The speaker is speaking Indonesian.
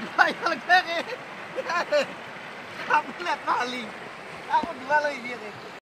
Bayar lagi. Aku lihat paling. Aku dua lagi dia.